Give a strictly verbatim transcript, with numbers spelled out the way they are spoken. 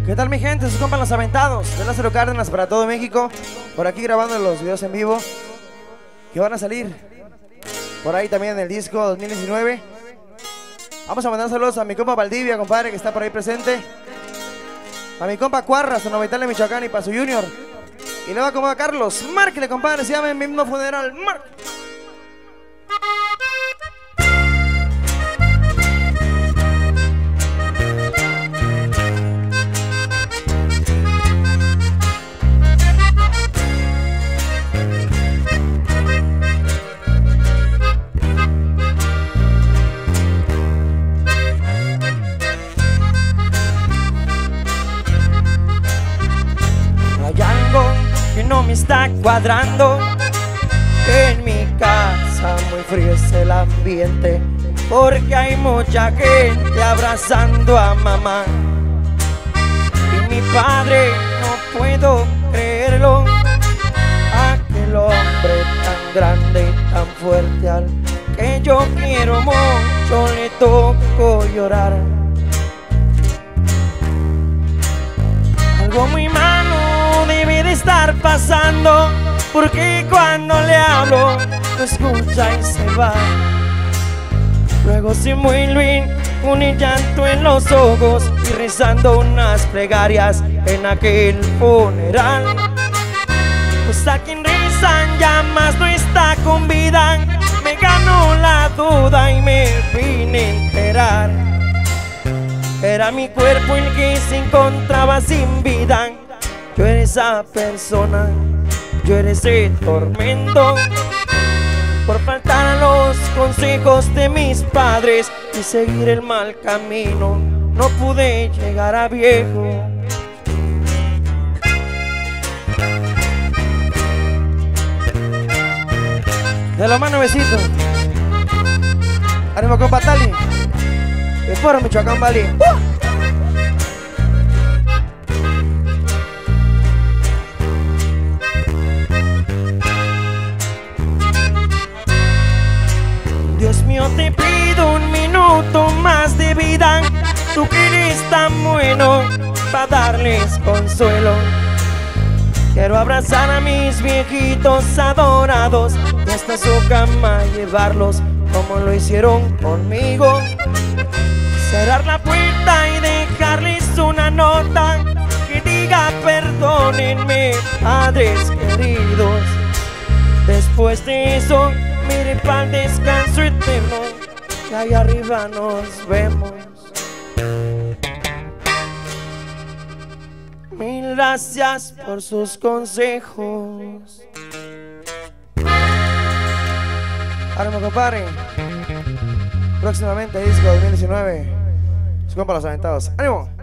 ¿Qué tal mi gente? Sus compas Los Aventados de Lázaro Cárdenas para todo México. Por aquí grabando los videos en vivo que van a salir por ahí también en el disco dos mil diecinueve. Vamos a mandar saludos a mi compa Valdivia, compadre, que está por ahí presente. A mi compa Cuarra, San Novitale, Michoacán, y para su Junior. Y luego como a Carlos, márquele, compadre, se llama el mismo funeral, Mark. Que no me está cuadrando, en mi casa muy frío es el ambiente, porque hay mucha gente abrazando a mamá. Y mi padre, no puedo creerlo, aquel hombre tan grande y tan fuerte al que yo quiero mucho le tocó llorar. Algo muy malo debe de estar pasando, porque cuando le hablo no escucha y se va. Luego se vuelve con el llanto en los ojos y rezando unas plegarias en aquel funeral. Pues a quien rezan ya más no está con vida. Me ganó la duda y me vine a enterar. Era mi cuerpo el que se encontraba sin vida. Yo era esa persona, yo era ese tormento. Por faltar a los consejos de mis padres y seguir el mal camino, no pude llegar a viejo. De la mano, besito. Ánimo, compa Tali. De Foro, Michoacán, Bali. ¡Uh! Dios mío, te pido un minuto más de vida, tú que eres tan bueno para darles consuelo. Quiero abrazar a mis viejitos adorados y hasta su cama llevarlos como lo hicieron conmigo. Cerrar la puerta y dejarles una nota que diga perdónenme, padres queridos. Después de eso mire para el descanso eterno, que allá arriba nos vemos. Mil gracias por sus consejos. Ánimo, compadre. Próximamente disco dos mil diecinueve. Su compa Los Aventados. ¡Ánimo!